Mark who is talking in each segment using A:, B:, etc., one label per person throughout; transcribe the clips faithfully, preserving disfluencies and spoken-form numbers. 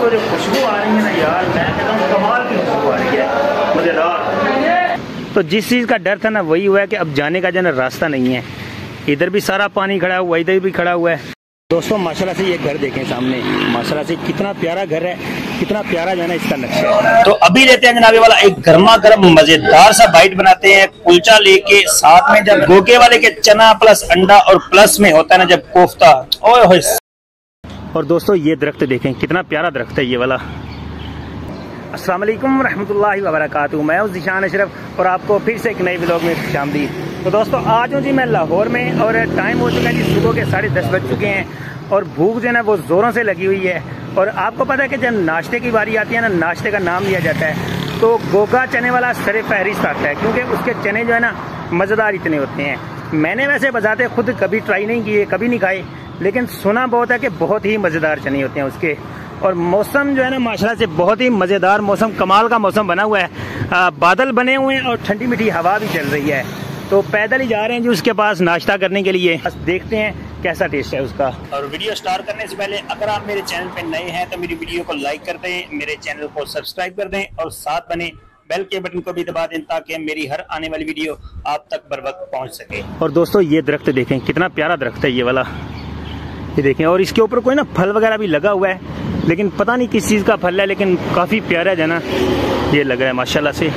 A: दोस्तों जो खुशबू आ रही है ना यार, मैं कहता हूँ कमाल की खुशबू आ रही है, मजेदार। तो जिस चीज़ का डर था ना वही हुआ है कि अब जाने का जो है रास्ता नहीं है। इधर भी सारा पानी खड़ा हुआ, इधर भी खड़ा हुआ है। दोस्तों माशाल्लाह से ये घर देखें सामने, माशाल्लाह से कितना प्यारा घर है, कितना प्यारा जो है ना इसका नक्शा है। तो अभी लेते हैं जनाबे वाला एक गर्मा गर्म मजेदार सा बाइट बनाते हैं कुलचा लेके, साथ में जब गोगे वाले के चना प्लस अंडा और प्लस में होता है ना जब कोफ्ता। ओए और दोस्तों ये दरख्त देखें कितना प्यारा दरख्त है ये वाला। अस्सलाम वालेकुम रहमतुल्लाहि व बरकातहू। मैं हूं ज़ीशान अशरफ और आपको फिर से एक नए व्लॉग में खुशामदीद। तो दोस्तों आज हूँ जी मैं लाहौर में और टाइम हो चुका है जी सुबह के साढ़े दस बज चुके हैं और भूख जो है ना वो ज़ोरों से लगी हुई है। और आपको पता है कि जब नाश्ते की बारी आती है ना, नाश्ते का नाम लिया जाता है तो गोगा चने वाला सरे फहरिस्त आता है, क्योंकि उसके चने जो है ना मज़ेदार इतने होते हैं। मैंने वैसे बजाते खुद कभी ट्राई नहीं किए, कभी नहीं खाए, लेकिन सुना बहुत है कि बहुत ही मज़ेदार चने होते हैं उसके। और मौसम जो है ना माशाल्लाह से बहुत ही मज़ेदार मौसम, कमाल का मौसम बना हुआ है। आ, बादल बने हुए हैं और ठंडी मीठी हवा भी चल रही है। तो पैदल ही जा रहे हैं जी उसके पास नाश्ता करने के लिए। बस देखते हैं कैसा टेस्ट है उसका। और वीडियो स्टार्ट करने से पहले अगर आप मेरे चैनल पे नए हैं तो मेरी वीडियो को लाइक कर दें, मेरे चैनल को सब्सक्राइब कर दें और साथ बने बेल के बटन को भी दबा दें ताकि मेरी हर आने वाली वीडियो आप तक बर वक्त पहुँच सके। और दोस्तों ये दरख्त देखें कितना प्यारा दरख्त है ये वाला, ये देखें। और इसके ऊपर कोई ना फल वगैरह भी लगा हुआ है, लेकिन पता नहीं किस चीज़ का फल है, लेकिन काफ़ी प्यारा जो है ना ये लग रहा है माशाल्लाह से।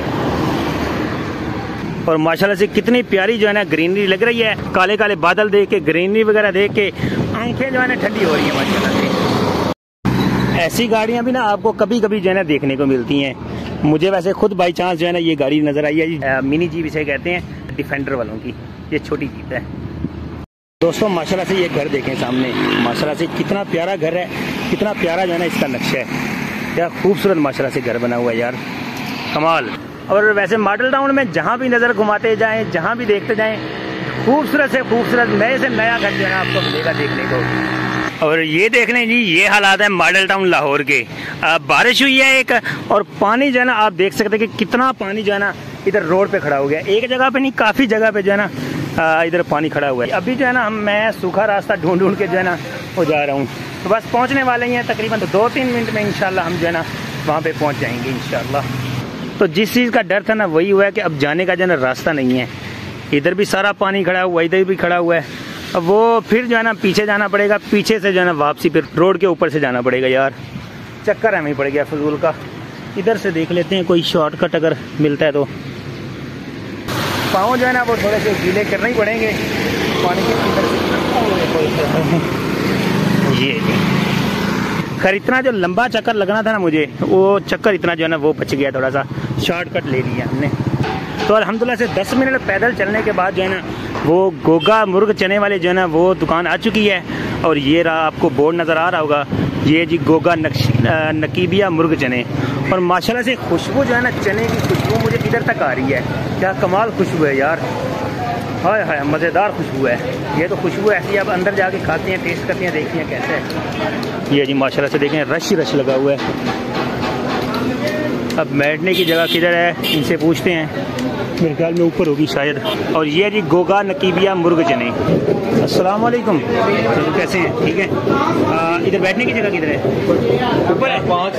A: और माशाल्लाह से कितनी प्यारी जो है ना ग्रीनरी लग रही है। काले काले बादल देख के, ग्रीनरी वगैरह देख के आंखें जो है ना ठंडी हो रही है माशाल्लाह से। ऐसी गाड़ियाँ भी ना आपको कभी कभी जो है ना देखने को मिलती हैं। मुझे वैसे खुद बाई चांस जो है ना ये गाड़ी नज़र आई है जी, मिनी जीप इसे कहते हैं, डिफेंडर वालों की, ये छोटी जीप है। दोस्तों माशाल्लाह से ये घर देखें सामने, माशाल्लाह से कितना प्यारा घर है, कितना प्यारा जो है ना इसका नक्शा है। क्या खूबसूरत माशाल्लाह से घर बना हुआ है यार, कमाल। और वैसे मॉडल टाउन में जहाँ भी नज़र घुमाते जाएं, जहाँ भी देखते जाएं, खूबसूरत से खूबसूरत नए से नया घर जो है ना आपको मिलेगा देखने को। और ये देख लें जी ये हालात है मॉडल टाउन लाहौर के। बारिश हुई है एक और पानी जो है ना आप देख सकते हैं कि कितना पानी जो है ना इधर रोड पे खड़ा हो गया। एक जगह पे नहीं, काफ़ी जगह पे जो है ना इधर पानी खड़ा हुआ है। अभी जो है ना हम मैं सूखा रास्ता ढूंढ ढूंढ के जो है ना वो जा रहा हूँ। तो बस पहुँचने वाले ही हैं तकरीबन, तो दो तीन मिनट में इंशाल्लाह हम जो है ना वहाँ पे पहुँच जाएंगे इंशाल्लाह। तो जिस चीज़ का डर था ना वही हुआ है कि अब जाने का जो है ना रास्ता नहीं है। इधर भी सारा पानी खड़ा हुआ है, इधर भी खड़ा हुआ है। अब वो फिर जो है ना पीछे जाना पड़ेगा, पीछे से जो है ना वापसी फिर रोड के ऊपर से जाना पड़ेगा यार। चक्कर हमें पड़ गया फजूल का। इधर से देख लेते हैं कोई शॉर्टकट अगर मिलता है तो। पाँव जो है ना वो थोड़े से गीले करने ही पड़ेंगे पानी के अंदर। ये खैर इतना जो लंबा चक्कर लगना था ना मुझे, वो चक्कर इतना जो है ना वो बच गया, थोड़ा सा शॉर्टकट ले लिया हमने। तो अल्हम्दुलिल्लाह से दस मिनट पैदल चलने के बाद जो है ना वो गोगा मुर्ग चने वाले जो है ना वो दुकान आ चुकी है। और ये रहा, आपको बोर्ड नज़र आ रहा होगा, ये जी गोगा नकीबिया मुर्ग चने। और माशाल्लाह से खुशबू जो है ना चने की खुशबू मुझे इधर तक आ रही है। क्या कमाल खुशबू है यार, हाय हाय मज़ेदार खुशबू है। ये तो खुशबू ऐसी अब अंदर जाके खाते हैं, टेस्ट करते हैं, देखते हैं कैसे है। ये जी माशाल्लाह से देखें रश रश लगा हुआ है। अब बैठने की जगह किधर है इनसे पूछते हैं, मेरे ख्याल में ऊपर होगी शायद। और ये जी गोगा नकीबिया मुर्ग चने। अस्सलाम वालेकुम, तो कैसे हैं? ठीक है। इधर बैठने की जगह किधर है? ऊपर है। पाँच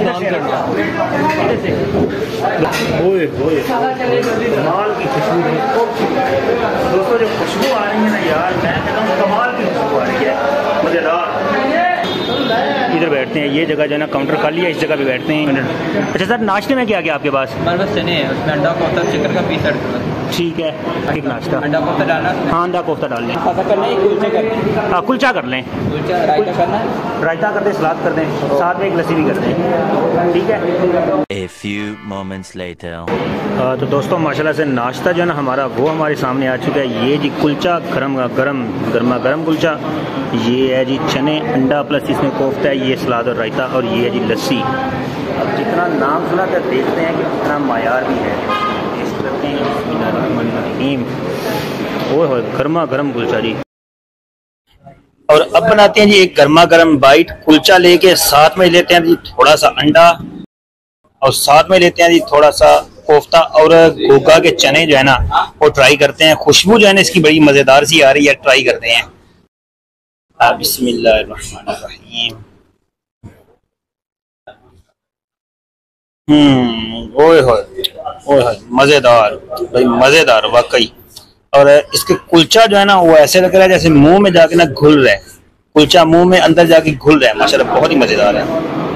A: ओए ओए कमाल की खुशबू है दोस्तों, जो खुशबू आ रही है ना यार, मैं कहता हूँ कमाल की खुशबू आ रही है, मज़ेदार। इधर बैठते हैं, ये जगह जो है ना काउंटर खाली है, इस जगह पे बैठते हैं। अच्छा सर नाश्ते में क्या क्या आपके पास? हमारे पास चने हैं, उसमें अंडा कोफ्ता चिकन का पीस ऐड करना। ठीक है, एक नाश्ता
B: अंडा कोफ्ता डालना।
A: हाँ अंडा कोफ्ता डाल लें।
B: ऐसा करना है कुलचा करना।
A: हाँ कुलचा कर लें,
B: कुलचा रायता करना है,
A: रायता कर दें, सलाद कर दें, साथ में एक लस्सी भी कर दें, ठीक है।
C: A few moments later.
A: आ, तो दोस्तों माशाल्लाह से नाश्ता जो है ना हमारा वो हमारे सामने आ चुका है। ये जी कुलचा गरम गरम गर्मा गर्म कुलचा, ये है जी चने अंडा प्लस इसमें कोफ्ता है, ये सलाद और रायता, और ये है जी लस्सी। अब जितना नाम सुना कर देखते हैं कि कितना मायार भी है। टेस्ट करते हैं, बिस्मिल्लाहिर्रहमानिर्रहीम। ओए होए गर्मा गर्म कुलचा जी। और अब बनाते हैं जी एक गर्मा गर्म बाइट। कुलचा लेके साथ में लेते हैं जी थोड़ा सा अंडा और साथ में लेते हैं जी थोड़ा सा कोफ्ता और गोगा के चने जो है ना वो ट्राई करते हैं। खुशबू जो है ना इसकी बड़ी मज़ेदार सी आ रही है, ट्राई करते हैं। बिस्मिल्लाहिर्रहमानिर्रहीम। हम्म ओए होए ओए होए मजेदार भाई, मजेदार वाकई। और इसके कुलचा जो है ना वो ऐसे लग रहा है जैसे मुंह में जाके ना घुल रहा है, कुलचा मुंह में अंदर जाके घुल रहा है, माशाल्लाह बहुत ही मजेदार है।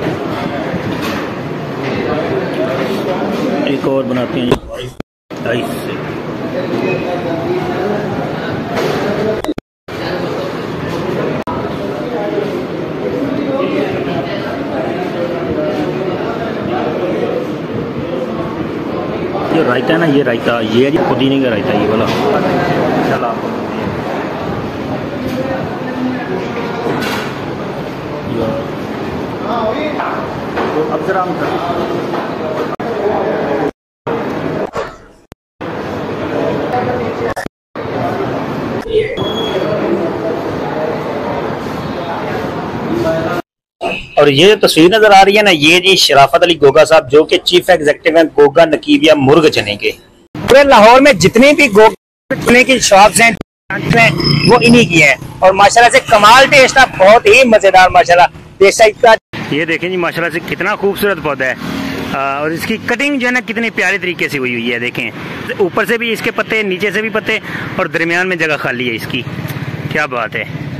A: एक और बनाते हैं आइस से। ये रायता है ना, ये रायता, ये है पुदीने का रायता, ये वाला। चलो आपको अब जरा और ये जो तस्वीर नजर आ रही है ना, ये जी शराफत अली गोगा साहब जो कि चीफ एग्जीक्यूटिव हैं गोगा नकीबिया मुर्ग चने के। पूरे लाहौर में जितनी भी गोगा चने की शॉप्स हैं वो इन्हीं की है। और माशाल्लाह से कमाल टेस्ट है, बहुत ही मजेदार माशाल्लाह टेस्ट है इसका। ये देखें जी माशाल्लाह से कितना खूबसूरत पौधा है, आ, और इसकी कटिंग जो है ना कितनी प्यारी तरीके से हुई हुई है। देखें ऊपर से भी इसके पत्ते, नीचे से भी पत्ते, और दरमियान में जगह खाली है इसकी। क्या बात है।